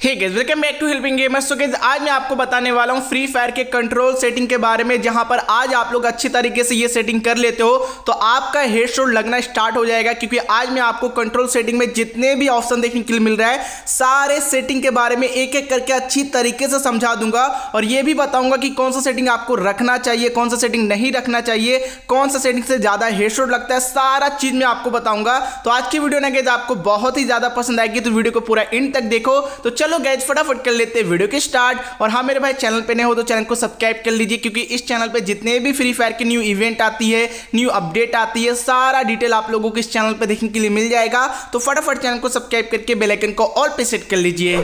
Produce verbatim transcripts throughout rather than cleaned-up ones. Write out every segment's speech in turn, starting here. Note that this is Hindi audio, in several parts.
Hey guys, welcome back to helping gamers. तो गाइस आज मैं आपको बताने वाला हूं फ्री फायर के कंट्रोल सेटिंग के बारे में, जहां पर आज आप लोग अच्छी तरीके से ये सेटिंग कर लेते हो तो आपका हेडशॉट लगना स्टार्ट हो जाएगा। क्योंकि आज मैं आपको कंट्रोल सेटिंग में जितने भी ऑप्शन देखने के लिए मिल रहा है सारे सेटिंग के बारे में एक एक करके अच्छी तरीके से समझा दूंगा और ये भी बताऊंगा कि कौन सा सेटिंग आपको रखना चाहिए, कौन सा सेटिंग नहीं रखना चाहिए, कौन सा सेटिंग से ज्यादा हेडशॉट लगता है, सारा चीज मैं आपको बताऊंगा। तो आज की वीडियो ना गाइस आपको बहुत ही ज्यादा पसंद आएगी, तो वीडियो को पूरा एंड तक देखो। तो चलो गाइस फटाफट कर लेते हैं वीडियो के स्टार्ट। और हाँ मेरे भाई, चैनल पे नए हो तो चैनल को सब्सक्राइब कर लीजिए, क्योंकि इस चैनल पे जितने भी फ्री फायर की न्यू इवेंट आती है, न्यू अपडेट आती है, सारा डिटेल आप लोगों को इस चैनल पे देखने के लिए मिल जाएगा। तो फटाफट चैनल को सब्सक्राइब करके बेल आइकन को ऑल पे सेट कर लीजिए।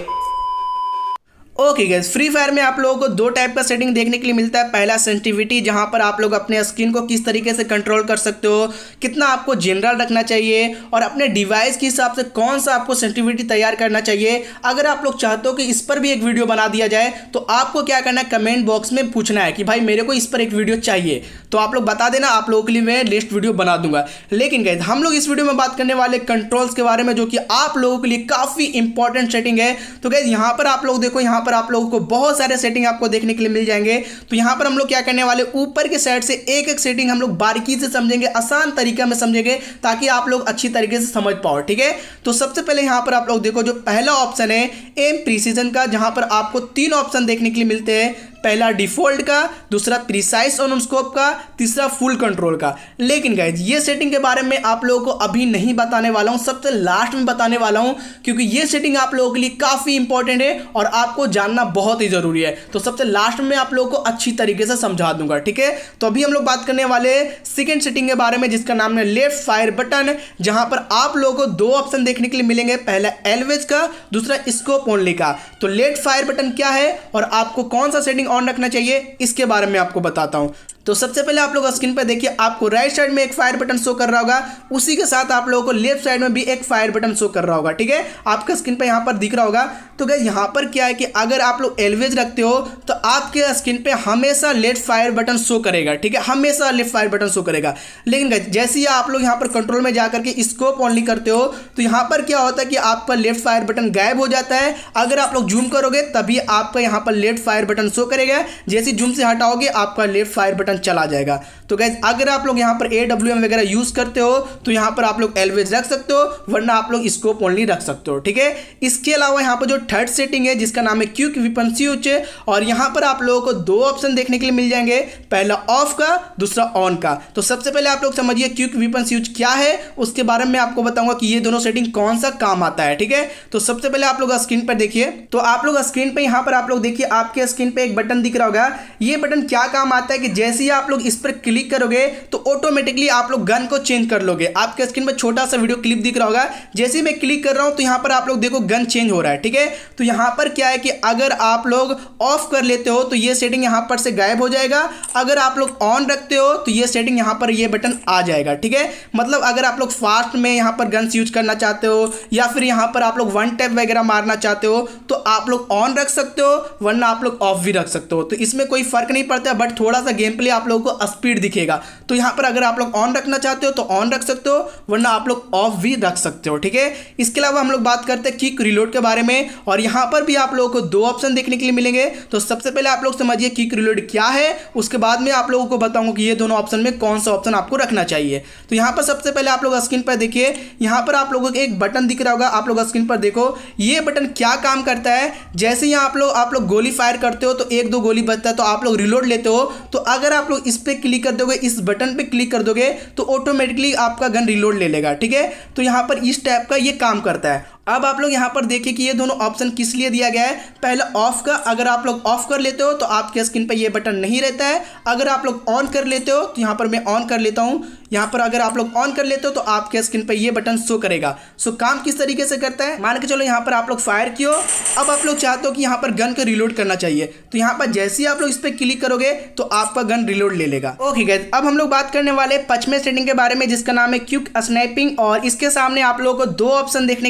ओके गाइस, फ्री फायर में आप लोगों को दो टाइप का सेटिंग देखने के लिए मिलता है। पहला सेंसिटिविटी, जहां पर आप लोग अपने स्किन को किस तरीके से कंट्रोल कर सकते हो, कितना आपको जनरल रखना चाहिए और अपने डिवाइस के हिसाब से कौन सा आपको सेंसिटिविटी तैयार करना चाहिए। अगर आप लोग चाहते हो कि इस पर भी एक वीडियो बना दिया जाए तो आपको क्या करना है, कमेंट बॉक्स में पूछना है कि भाई मेरे को इस पर एक वीडियो चाहिए, तो आप लोग बता देना, आप लोगों के लिए मैं लिस्ट वीडियो बना दूंगा। लेकिन गाइस हम लोग इस वीडियो में बात करने वाले कंट्रोल्स के बारे में, जो कि आप लोगों के लिए काफी इंपॉर्टेंट सेटिंग है। तो गाइस यहाँ पर आप लोग देखो, यहाँ पर आप लोगों को बहुत बहुत सारे सेटिंग आपको देखने के लिए मिल जाएंगे। तो यहां पर हम लोग क्या करने वाले, ऊपर के साइड से एक एक सेटिंग हम लोग बारीकी से समझेंगे, आसान तरीका में समझेंगे, ताकि आप लोग अच्छी तरीके से समझ पाओ। ठीक है, तो सबसे पहले यहां पर आप लोग देखो, जो पहला ऑप्शन है एम प्रिसीजन का, जहां पर आपको तीन ऑप्शन देखने के लिए मिलते हैं। पहला डिफॉल्ट का, दूसरा प्रिसाइज ऑन स्कोप का, तीसरा फुल कंट्रोल का। लेकिन गाइज ये सेटिंग के बारे में आप लोगों को अभी नहीं बताने वाला हूं, सबसे लास्ट में बताने वाला हूं, क्योंकि ये सेटिंग आप लोगों के लिए काफी इंपॉर्टेंट है और आपको जानना बहुत ही जरूरी है। तो सबसे लास्ट में आप लोगों को अच्छी तरीके से समझा दूंगा। ठीक है, तो अभी हम लोग बात करने वाले सेकेंड सेटिंग के बारे में, जिसका नाम है लेफ्ट फायर बटन, जहां पर आप लोगों को दो ऑप्शन देखने के लिए मिलेंगे। पहला एलवेज का, दूसरा स्कोप ओनली का। तो लेफ्ट फायर बटन क्या है और आपको कौन सा सेटिंग ऑन रखना चाहिए, इसके बारे में आपको बताता हूं। तो सबसे पहले आप लोग स्क्रीन पर देखिए, आपको राइट साइड में एक फायर बटन शो कर रहा होगा, उसी के साथ आप लोगों को लेफ्ट साइड में भी एक फायर बटन शो कर रहा होगा। ठीक है, आपका स्क्रीन पर यहां पर दिख रहा होगा। तो गाइस यहां पर क्या है कि अगर आप लोग एलवेज रखते हो तो आपके स्क्रीन पे हमेशा लेफ्ट फायर बटन शो करेगा। ठीक है, हमेशा लेफ्ट फायर बटन शो करेगा। लेकिन गाइस जैसे ही आप लोग यहां पर कंट्रोल में जाकर के स्कोप ऑनली करते हो तो यहां पर क्या होता है कि आपका लेफ्ट फायर बटन गायब हो जाता है। अगर आप लोग जूम करोगे तभी आपका यहां पर लेफ्ट फायर बटन शो करेगा, जैसे जूम से हटाओगे आपका लेफ्ट फायर बटन चला जाएगा। तो गाइस अगर आप लोग यहां पर ए डब्ल्यू एम वगैरह यूज करते हो तो यहां पर आप लोग एलवेज रख सकते हो, वरना आप लोग स्कोप ओनली रख सकते हो। ठीक है, इसके अलावा यहां पर जो थर्ड सेटिंग है, जिसका नाम है क्विक वेपन स्विच, और यहां पर आप लोगों को दो ऑप्शन देखने के लिए मिल जाएंगे। पहला ऑफ का, दूसरा ऑन का। तो सबसे पहले आप लोग समझिए क्विक वेपन स्विच क्या है, उसके बारे में आपको बताऊंगा कि ये दोनों सेटिंग कौन सा काम आता है। ठीक है, तो सबसे पहले आप लोग स्क्रीन पर देखिए, तो आप लोग स्क्रीन पर यहां पर आप लोग देखिए, आपके स्क्रीन पर एक बटन दिख रहा होगा। ये बटन क्या काम आता है कि जैसे ही आप लोग इस पर क्लिक करोगे तो ऑटोमेटिकली आप लोग गन को चेंज कर लोगे। आपके स्क्रीन पर छोटा सा वीडियो क्लिप दिख रहा होगा, जैसे ही मैं क्लिक कर रहा हूं तो यहां पर आप लोग देखो गन चेंज हो रहा है। ठीक है, तो यहां पर क्या है कि अगर आप लोग ऑफ कर लेते हो तो ये सेटिंग यहां पर से गायब हो जाएगा। अगर आप लोग ऑन रखते हो तो ये सेटिंग यहां पर ये बटन आ जाएगा। ठीक है, मतलब अगर आप लोग फास्ट में यहां पर गन्स यूज करना चाहते हो या फिर यहां पर आप लोग वन टैप वगैरह मारना चाहते हो तो आप लोग ऑन रख सकते हो, वरना आप लोग ऑफ भी रख सकते हो। तो इसमें कोई फर्क नहीं पड़ता, बट थोड़ा सा गेम प्ले आप लोगों को स्पीड दिखेगा। तो यहां पर अगर आप लोग ऑन रखना चाहते हो तो ऑन रख सकते हो, वरना आप लोग ऑफ भी रख सकते हो। ठीक है, इसके अलावा हम लोग बात करते हैं क्विक रीलोड के बारे में, और यहां पर भी आप लोगों को दो ऑप्शन देखने के लिए मिलेंगे। तो सबसे पहले आप लोग समझिए क्विक रीलोड क्या है, उसके बाद में आप लोगों को बताऊंगा कि ये दोनों ऑप्शन में कौन सा ऑप्शन आपको रखना चाहिए। तो यहां पर सबसे पहले आप लोग स्क्रीन पर देखिए, यहां पर आप लोगों को एक बटन दिख रहा होगा, आप लोग स्क्रीन पर देखो, ये बटन क्या काम करता है। जैसे ही आप लोग आप लोग गोली फायर करते हो तो एक दो गोली बचता है, तो आप लोग रिलोड लेते हो, तो अगर आप लोग इस पे क्लिक कर दोगे, इस बटन पे क्लिक कर दोगे तो ऑटोमेटिकली आपका गन रिलोड ले लेगा। ठीक है, तो यहां पर इस टाइप का ये काम करता है। अब आप लोग यहां पर देखिए कि ये दोनों ऑप्शन किस लिए दिया गया है। पहला ऑफ का, अगर आप लोग ऑफ कर लेते हो तो आपके स्क्रीन पे ये बटन नहीं रहता है। अगर आप लोग ऑन कर लेते हो तो यहां पर मैं ऑन कर लेता हूं, यहां पर अगर आप लोग ऑन कर लेते हो तो आपके स्क्रीन पे ये बटन शो करेगा। सो काम किस तरीके से करता है, मान के चलो यहां पर आप लोग फायर किए, अब आप लोग चाहते हो कि यहां पर गन को रिलोड करना चाहिए, तो यहां पर जैसे ही आप लोग इस पर क्लिक करोगे तो आपका गन रिलोड ले लेगा। ओके गाइस, अब हम लोग बात करने वाले पांचवें सेटिंग के बारे में, जिसका नाम है क्विक स्नैपिंग, और इसके सामने आप लोगों को दो ऑप्शन देखने के लिए मिलेंगे।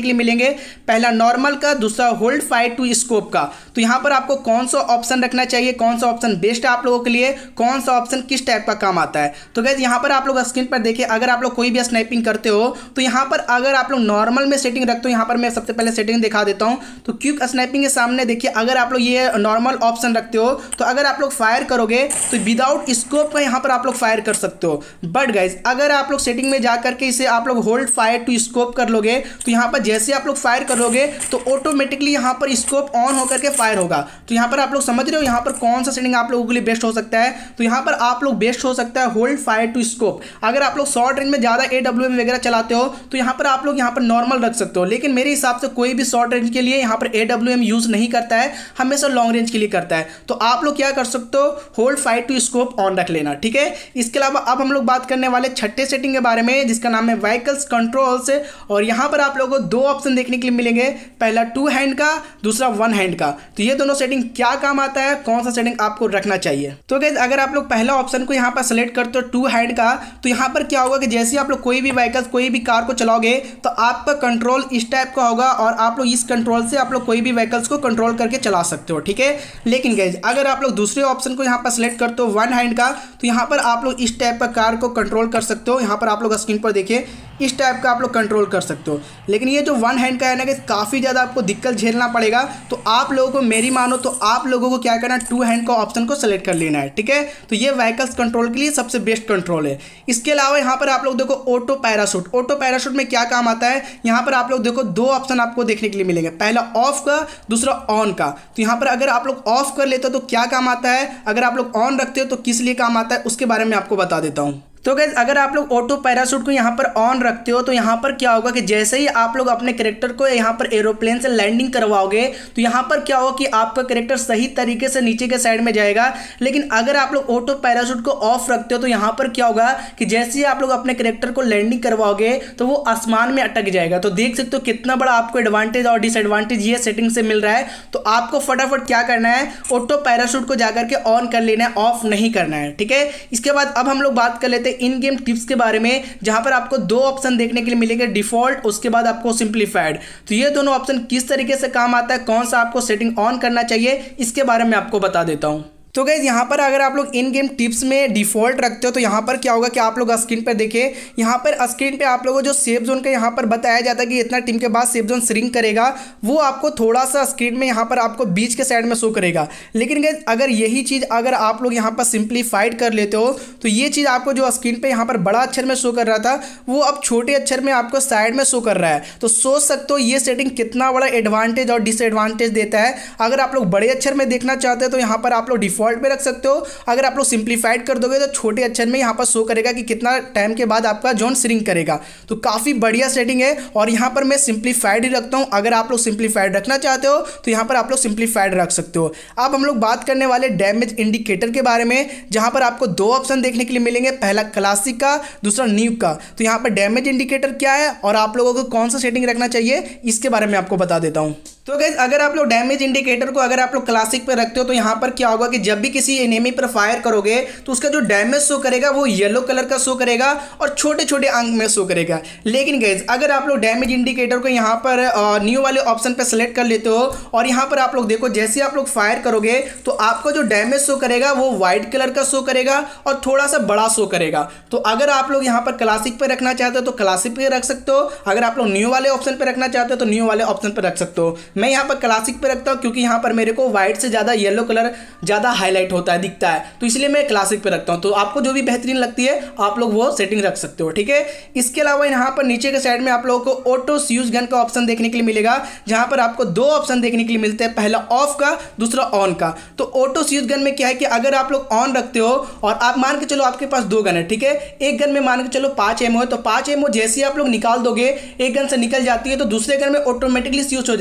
मिलेंगे, पहला नॉर्मल का, दूसरा होल्ड फायर टू स्कोप का। तो यहाँ पर आपको कौन सा ऑप्शन रखना चाहिए, कौन सा ऑप्शन बेस्ट है आप लोगों के लिए, कौन सा ऑप्शन किस टाइप का काम आता है। तो गाइस यहाँ पर आप लोग स्क्रीन पर देखिए, अगर आप लोग कोई भी स्नाइपिंग करते हो तो यहाँ पर अगर आप लोग नॉर्मल में सेटिंग रखते हो, यहाँ पर मैं सबसे पहले सेटिंग दिखा देता हूँ। तो क्विक स्नाइपिंग के सामने देखिए, अगर आप लोग ये नॉर्मल ऑप्शन रखते हो तो अगर आप लोग फायर करोगे तो विदाउट स्कोप का यहाँ पर आप लोग फायर कर सकते हो। बट गाइस अगर आप लोग सेटिंग में जा करके इसे आप लोग होल्ड फायर टू स्कोप कर लोगे तो यहाँ पर जैसे आप लोग फायर करोगे तो ऑटोमेटिकली यहाँ पर स्कोप ऑन होकर के फायर होगा। तो यहाँ पर आप लोग समझ रहे हो यहाँ पर कौन सा सेटिंग आप लोगों के लिए बेस्ट हो सकता है। तो यहाँ पर आप लोग बेस्ट हो सकता है होल्ड फायर टू स्कोप। अगर आप लोग शॉर्ट रेंज में ज़्यादा ए डब्ल्यू एम वगैरह चलाते हो तो यहाँ पर आप लोग यहाँ पर नॉर्मल रख सकते हो, लेकिन मेरे हिसाब से कोई भी शॉर्ट रेंज के लिए यहाँ पर ए डब्ल्यू एम यूज़ नहीं करता है, हमेशा लॉन्ग रेंज के लिए करता है। तो आप लोग क्या कर सकते हो, hold fire to scope on रख लेना, ठीक है। इसके अलावा अब हम लोग बात करने वाले छठे सेटिंग के बारे में, जिसका नाम है व्हीकल्स कंट्रोल्स। और यहाँ पर आप लोगों को दो ऑप्शन देखने के लिए मिलेंगे, पहला टू हैंड का, दूसरा वन हैंड का। तो ये दोनों सेटिंग क्या काम आता है, कौन सा सेटिंग आपको रखना चाहिए। तो गाइस अगर आप लोग पहला ऑप्शन को यहाँ पर सेलेक्ट करते हो टू हैंड का, तो यहाँ पर क्या होगा कि जैसे आप लोग कोई भी व्हीकल्स कोई भी कार को चलाओगे तो आपका कंट्रोल इस टाइप का होगा और आप लोग इस कंट्रोल से आप लोग कोई भी व्हीकल्स को कंट्रोल करके चला सकते हो, ठीक है। लेकिन गाइस अगर आप लोग दूसरे ऑप्शन को यहाँ पर सेलेक्ट करते हो वन हैंड का, तो यहाँ पर आप लोग इस टाइप का कार को कंट्रोल कर सकते हो। यहाँ पर आप लोग स्क्रीन पर देखिए, इस टाइप का आप लोग कंट्रोल कर सकते हो। लेकिन ये जो वन हैंड का है ना कि काफ़ी ज़्यादा आपको दिक्कत झेलना पड़ेगा। तो आप लोगों को मेरी मानो तो आप लोगों को क्या करना है, टू हैंड का ऑप्शन को सेलेक्ट कर लेना है, ठीक है। तो ये व्हीकल्स कंट्रोल के लिए सबसे बेस्ट कंट्रोल है। इसके अलावा यहाँ पर आप लोग देखो ऑटो पैराशूट। ऑटो पैराशूट में क्या काम आता है, यहाँ पर आप लोग देखो दो ऑप्शन आपको देखने के लिए मिलेंगे, पहला ऑफ का, दूसरा ऑन का। तो यहाँ पर अगर आप लोग ऑफ कर लेते हो तो क्या काम आता है, अगर आप लोग ऑन रखते हो तो किस लिए काम आता है, उसके बारे में आपको बता देता हूँ। तो गाइस अगर आप लोग ऑटो पैराशूट को यहाँ पर ऑन रखते हो तो यहाँ पर क्या होगा कि जैसे ही आप लोग अपने कैरेक्टर को यहाँ पर एरोप्लेन से लैंडिंग करवाओगे तो यहाँ पर क्या होगा कि आपका कैरेक्टर सही तरीके से नीचे के साइड में जाएगा। लेकिन अगर आप लोग ऑटो पैराशूट को ऑफ रखते हो तो यहाँ पर क्या होगा कि जैसे ही आप लोग अपने कैरेक्टर को लैंडिंग करवाओगे तो वो आसमान में अटक जाएगा। तो देख सकते हो कितना बड़ा आपको एडवांटेज और डिसएडवांटेज ये सेटिंग से मिल रहा है। तो आपको फटाफट क्या करना है, ऑटो पैराशूट को जाकर के ऑन कर लेना है, ऑफ नहीं करना है, ठीक है। इसके बाद अब हम लोग बात कर लेते हैं इन गेम टिप्स के बारे में, जहां पर आपको दो ऑप्शन देखने के लिए मिलेंगे, डिफॉल्ट, उसके बाद आपको सिंप्लीफाइड। तो ये दोनों ऑप्शन किस तरीके से काम आता है, कौन सा आपको सेटिंग ऑन करना चाहिए, इसके बारे में आपको बता देता हूं। तो गाइस यहाँ पर अगर आप लोग इन गेम टिप्स में डिफ़ॉल्ट रखते हो तो यहाँ पर क्या होगा कि आप लोग स्क्रीन पर देखिए, यहाँ पर स्क्रीन पे आप लोगों को जो सेफ जोन का यहाँ पर बताया जाता है कि इतना टीम के बाद सेफ जोन श्रिंक करेगा, वो आपको थोड़ा सा स्क्रीन में यहाँ पर आपको बीच के साइड में शो करेगा। लेकिन गाइस अगर यही चीज़ अगर आप लोग यहाँ पर सिंप्लीफाइड कर लेते हो तो ये चीज़ आपको जो स्क्रीन पर यहाँ पर बड़ा अक्षर में शो कर रहा था वो अब छोटे अक्षर में आपको साइड में शो कर रहा है। तो सोच सकते हो ये सेटिंग कितना बड़ा एडवांटेज और डिसएडवांटेज देता है। अगर आप लोग बड़े अक्षर में देखना चाहते हो तो यहाँ पर आप लोग डिफॉल्ट पे रख सकते हो, अगर आप लोग सिंप्लीफाइड कर दोगे तो छोटे अक्षर में यहाँ पर शो करेगा कि कितना टाइम के बाद आपका जोन श्रिंक करेगा। तो काफ़ी बढ़िया सेटिंग है और यहाँ पर मैं सिंप्लीफाइड ही रखता हूँ। अगर आप लोग सिंप्लीफाइड रखना चाहते हो तो यहाँ पर आप लोग सिंप्लीफाइड रख सकते हो। अब हम लोग बात करने वाले डैमेज इंडिकेटर के बारे में, जहाँ पर आपको दो ऑप्शन देखने के लिए मिलेंगे, पहला क्लासिक का, दूसरा न्यू का। तो यहाँ पर डैमेज इंडिकेटर क्या है और आप लोगों को कौन सा सेटिंग रखना चाहिए, इसके बारे में आपको बता देता हूँ। तो गाइस अगर आप लोग डैमेज इंडिकेटर को अगर आप लोग क्लासिक पे रखते हो तो यहाँ पर क्या होगा कि जब भी किसी एनिमी पर फायर करोगे तो उसका जो डैमेज शो करेगा वो येलो कलर का शो करेगा और छोटे छोटे अंक में शो करेगा। लेकिन गाइस अगर आप लोग डैमेज इंडिकेटर को यहाँ पर न्यू वाले ऑप्शन पर सेलेक्ट कर लेते हो और यहाँ पर आप लोग देखो जैसे आप लोग फायर करोगे तो आपका जो डैमेज शो करेगा वो व्हाइट कलर का शो करेगा और थोड़ा सा बड़ा शो करेगा। तो अगर आप लोग यहाँ पर क्लासिक पे रखना चाहते हो तो क्लासिक पे रख सकते हो, अगर आप लोग न्यू वाले ऑप्शन पे रखना चाहते हो तो न्यू वाले ऑप्शन पे रख सकते हो। मैं यहाँ पर क्लासिक पे रखता हूँ क्योंकि यहाँ पर मेरे को व्हाइट से ज़्यादा येलो कलर ज़्यादा हाईलाइट होता है, दिखता है, तो इसलिए मैं क्लासिक पे रखता हूँ। तो आपको जो भी बेहतरीन लगती है आप लोग वो सेटिंग रख सकते हो, ठीक है। इसके अलावा यहाँ पर नीचे के साइड में आप लोगों को ऑटो स्यूज गन का ऑप्शन देखने के लिए मिलेगा, जहाँ पर आपको दो ऑप्शन देखने के लिए मिलते हैं, पहला ऑफ का, दूसरा ऑन का। तो ऑटो स्यूज गन में क्या है कि अगर आप लोग ऑन रखते हो और आप मान के चलो आपके पास दो गन है, ठीक है, एक गन में मान के चलो पाँच एमओ है, तो पाँच एमओ जैसे ही आप लोग निकाल दोगे, एक गन से निकल जाती है तो दूसरे गन में ऑटोमेटिकली स्विच हो जाएगा, ठीक है।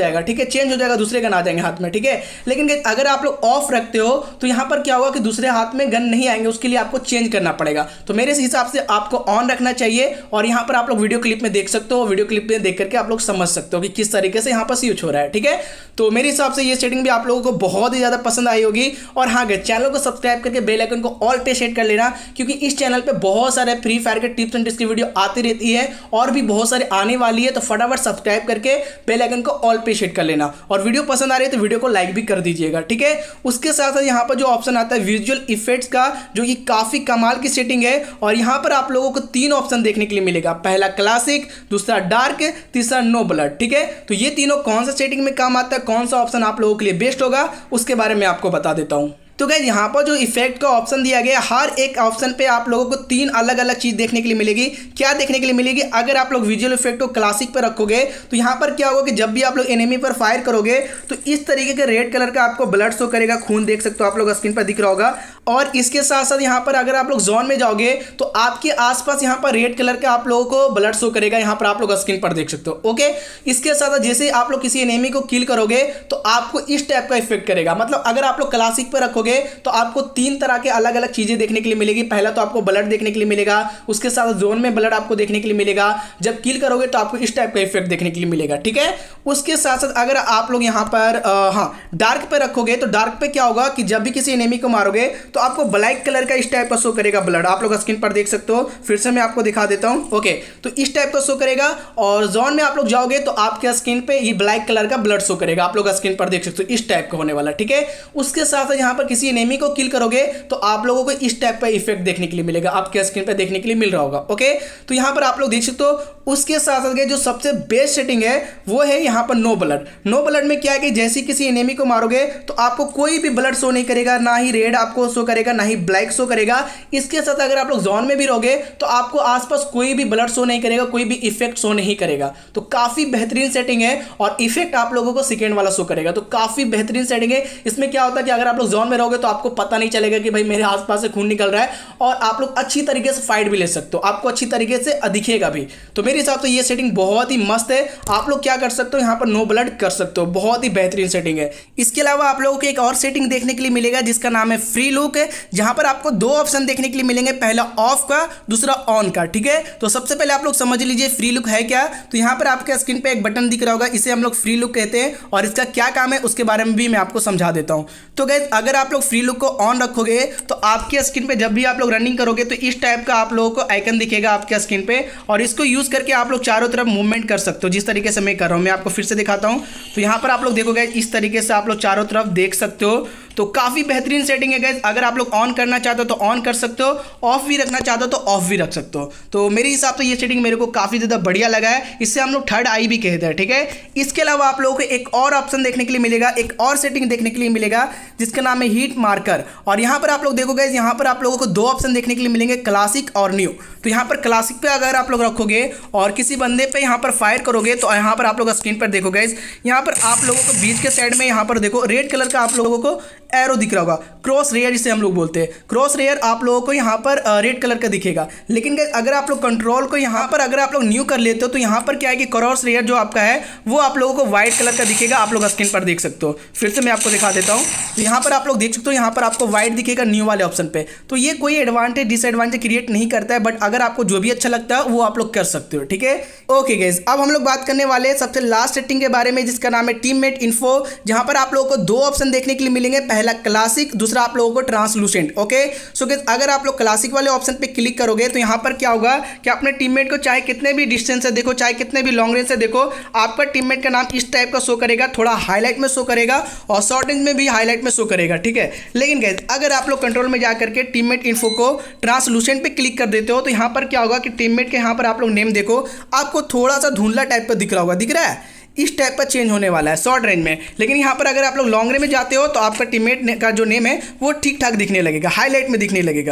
है, चेंज हो जाएगा, दूसरे गन आ जाएंगे हाथ में, ठीक है। लेकिन अगर आप लोग ऑफ रखते हो तो यहाँ पर क्या होगा कि दूसरे हाथ में गन नहीं आएंगे, उसके लिए आपको चेंज करना पड़ेगा। तो मेरे हिसाब से आपको ऑन रखना चाहिए और यहाँ पर आप लोग वीडियो क्लिप में देख सकते हो, वीडियो क्लिप में देख करके आप लोग समझ सकते हो कि किस तरीके से यहाँ पर स्विच हो रहा है, ठीक है। तो मेरे हिसाब से ये सेटिंग भी आप लोगों को बहुत ही ज्यादा पसंद आई होगी। और हाँ गाइस, चैनल को सब्सक्राइब करके बेल आइकन को ऑल पे सेट कर लेना, क्योंकि इस चैनल पे बहुत सारे फ्री फायर के टिप्स एंड ट्रिक्स की वीडियो आती रहती है और भी बहुत सारे आने वाली है। तो फटाफट सब्सक्राइब करके बेल आइकन को ऑल पे सेट कर लेना और वीडियो पसंद आ रही है तो वीडियो को लाइक भी कर दीजिएगा, ठीक है। उसके साथ साथ यहाँ पर जो ऑप्शन आता है विजुअल इफेक्ट्स का, जो कि काफी कमाल की सेटिंग है। और यहाँ पर आप लोगों को तीन ऑप्शन देखने के लिए मिलेगा, पहला क्लासिक, दूसरा डार्क, तीसरा नो ब्लड, ठीक है। तो ये तीनों कौन सा सेटिंग में काम आता है, कौन सा ऑप्शन आप लोगों के लिए बेस्ट होगा, उसके बारे में आपको बता देता हूँ। तो गाइस यहाँ पर जो इफेक्ट का ऑप्शन दिया गया, हर एक ऑप्शन पे आप लोगों को तीन अलग अलग चीज देखने के लिए मिलेगी। क्या देखने के लिए मिलेगी, अगर आप लोग विजुअल इफेक्ट को क्लासिक पर रखोगे तो यहाँ पर क्या होगा कि जब भी आप लोग एनिमी पर फायर करोगे तो इस तरीके के रेड कलर का आपको ब्लड शो करेगा, खून देख सकते हो आप लोग स्क्रीन पर दिख रहा होगा। और इसके साथ साथ यहाँ पर अगर आप लोग जोन में जाओगे तो आपके आसपास यहाँ पर रेड कलर का आप लोगों को ब्लड शो करेगा, यहाँ पर आप लोग स्क्रीन पर देख सकते हो, ओके। इसके साथ साथ जैसे आप लोग किसी एनिमी को किल करोगे तो आपको इस टाइप का इफेक्ट करेगा। मतलब अगर आप लोग क्लासिक पर रखोगे तो आपको तीन तरह के अलग अलग चीजें देखने के लिए मिलेगी। पहला तो आपको ब्लड देखने के लिए मिलेगा, उसके साथ जोन में ब्लड आपको देखने के लिए मिलेगा, जब किल करोगे तो आपको इस टाइप का इफेक्ट देखने के लिए मिलेगा, ठीक है। उसके साथ साथ अगर आप लोग यहाँ पर आ, हाँ डार्क पे रखोगे तो डार्क पे क्या होगा कि जब भी किसी एनिमी को मारोगे तो आपको ब्लैक कलर का इस टाइप का शो करेगा ब्लड, आप लोग स्क्रीन पर देख सकते हो। फिर से मैं आपको दिखा देता हूँ, ओके। तो इस टाइप का शो करेगा और जोन में आप लोग जाओगे तो आपके स्क्रीन पे ये ब्लैक कलर का ब्लड शो करेगा, आप लोग स्क्रीन पर देख सकते हो, इस टाइप का होने वाला, ठीक है। उसके साथ साथ यहाँ पर किसी एनिमी को किल करोगे तो आप लोगों को इस टाइप का इफेक्ट देखने के लिए मिलेगा, आपके स्क्रीन पे देखने के लिए मिल रहा होगा, ओके। तो यहाँ पर आप लोग देख सकते हो। उसके साथ साथ जो सबसे बेस्ट सेटिंग है वो है यहाँ पर नो ब्लड। नो ब्लड में क्या है कि जैसे किसी एनिमी को मारोगे तो आपको कोई भी ब्लड शो नहीं करेगा, ना ही रेड आपको शो करेगा, ना ही ब्लैक शो करेगा। इसके साथ अगर आप लोग जोन में भी रहोगे तो आपको आसपास कोई भी ब्लड शो नहीं करेगा, कोई भी इफेक्ट शो नहीं करेगा। तो काफी बेहतरीन सेटिंग है और इफेक्ट आप लोगों को सेकेंड वाला शो करेगा, तो काफी बेहतरीन सेटिंग है। इसमें क्या होता है कि अगर आप लोग जोन में रहोगे तो आपको पता नहीं चलेगा कि भाई मेरे आसपास से खून निकल रहा है और आप लोग अच्छी तरीके से फाइट भी ले सकते हो, आपको अच्छी तरीके से दिखेगा भी। तो मेरे हिसाब से ये सेटिंग बहुत ही मस्त है। आप लोग क्या कर सकते हो, यहाँ पर नो ब्लड कर सकते हो, बहुत ही बेहतरीन सेटिंग है। इसके अलावा आप लोगों को एक और सेटिंग देखने के लिए मिलेगा जिसका नाम है फ्री लुक, जहां पर आपको दो ऑप्शन देखने के लिए मिलेंगे, पहला ऑफ का, दूसरा ऑन का, ठीक है। तो सबसे पहले आप लोग समझ लीजिए फ्री लुक है क्या। तो यहाँ पर आपके स्क्रीन पे एक बटन दिख रहा होगा, इसे हम लोग फ्री लुक कहते हैं और इसका क्या काम है उसके बारे में भी मैं आपको समझा देता हूँ। तो गाइस अगर आप लोग फ्री लुक को ऑन रखोगे तो आपके स्क्रीन पे जब भी आप लोग रनिंग करोगे तो इस टाइप का आप लोगों को आइकन दिखेगा आपके स्क्रीन पे और इसको यूज करके आप लोग चारों तरफ मूवमेंट कर सकते हो, जिस तरीके से मैं कर रहा हूं। मैं आपको फिर से दिखाता हूं। तो यहां पर आप लोग देखोगे इस तरीके से आप लोग चारों तरफ देख सकते हो। तो काफी बेहतरीन सेटिंग है गाइस। अगर आप लोग ऑन करना चाहते हो तो ऑन कर सकते हो, ऑफ भी रखना चाहते हो तो ऑफ भी रख सकते हो। तो मेरे हिसाब से ये सेटिंग मेरे को काफी ज्यादा बढ़िया लगा है, इससे हम लोग थर्ड आई भी कहते हैं, ठीक है। इसके अलावा आप लोगों को एक और ऑप्शन देखने के लिए मिलेगा, एक और सेटिंग देखने के लिए मिलेगा जिसका नाम है हीट मार्कर। और यहाँ पर आप लोग देखोगे यहाँ पर आप लोगों को दो ऑप्शन देखने के लिए मिलेंगे, क्लासिक और न्यू। तो यहाँ पर क्लासिक पे अगर आप लोग रखोगे और किसी बंदे पे यहाँ पर फायर करोगे तो यहाँ पर आप लोग स्क्रीन पर देखोगे यहाँ पर आप लोगों को बीच के साइड में यहाँ पर देखो रेड कलर का आप लोगों को एरो दिख रहा होगा, क्रॉस रेयर जिसे हम लोग बोलते हैं। क्रॉस रेयर आप लोगों को यहाँ पर रेड कलर का दिखेगा। लेकिन अगर आप लोग कंट्रोल को यहाँ पर अगर आप लोग न्यू कर लेते हो तो यहाँ पर क्या है कि क्रॉस रेयर जो आपका है वो आप लोगों को व्हाइट कलर का दिखेगा, आप लोग स्क्रीन पर देख सकते हो। फिर से मैं आपको दिखा देता हूँ। तो यहाँ पर आप लोग देख सकते हो यहाँ पर आपको व्हाइट दिखेगा न्यू वाले ऑप्शन पे। तो ये कोई एडवांटेज डिसएडवांटेज क्रिएट नहीं करता है, बट अगर आपको जो भी अच्छा लगता है वो आप लोग कर सकते हो, ठीक है। ओके गाइस, अब हम लोग बात करने वाले हैं सबसे लास्ट सेटिंग के बारे में जिसका नाम है टीममेट इन्फो, जहां पर आप लोगों को दो ऑप्शन देखने के लिए मिलेंगे, पहला क्लासिक, दूसरा आप लोगों को ट्रांसलूसेंट। ओके सो गाइस, अगर आप लोग क्लासिक वाले ऑप्शन पे क्लिक करोगे तो यहाँ पर क्या होगा कि अपने टीममेट को चाहे कितने भी डिस्टेंस से देखो, चाहे कितने भी लॉन्ग रेंज से देखो, आपका टीममेट का नाम इस टाइप का शो करेगा, थोड़ा हाईलाइट में शो करेगा और शॉर्ट रेंज में भी हाईलाइट में शो करेगा, ठीक है। लेकिन गाइस अगर आप लोग कंट्रोल में जाकर के टीममेट इन्फो को ट्रांसलूसेंट पे क्लिक कर देते हो तो यहाँ पर क्या होगा कि टीममेट के यहाँ पर आप लोग नेम देखो, आपको थोड़ा सा धुंधला टाइप का दिख रहा होगा, दिख रहा है, इस टाइप का चेंज होने वाला है शॉर्ट रेंज में। लेकिन यहाँ पर अगर आप लोग लॉन्ग रेंज में जाते हो तो आपका टीममेट का जो नेम है वो ठीक ठाक दिखने लगेगा, हाईलाइट में दिखने लगेगा।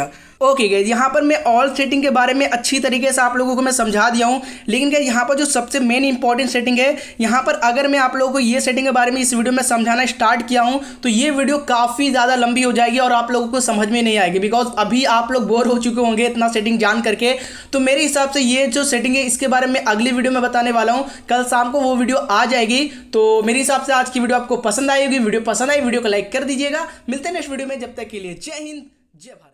ओके गाइस, यहाँ पर मैं ऑल सेटिंग के बारे में अच्छी तरीके से आप लोगों को मैं समझा दिया हूँ, लेकिन गाइस यहाँ पर जो सबसे मेन इंपॉर्टेंट सेटिंग है, यहाँ पर अगर मैं आप लोगों को ये सेटिंग के बारे में इस वीडियो में समझाना स्टार्ट किया हूँ तो ये वीडियो काफ़ी ज़्यादा लंबी हो जाएगी और आप लोगों को समझ में नहीं आएगी, बिकॉज अभी आप लोग बोर हो चुके होंगे इतना सेटिंग जान करके। तो मेरे हिसाब से ये जो सेटिंग है इसके बारे में अगली वीडियो में बताने वाला हूँ, कल शाम को वो वीडियो आ जाएगी। तो मेरे हिसाब से आज की वीडियो आपको पसंद आएगी। वीडियो पसंद आई वीडियो को लाइक कर दीजिएगा। मिलते हैं नेक्स्ट वीडियो में, जब तक के लिए जय हिंद जय भारत।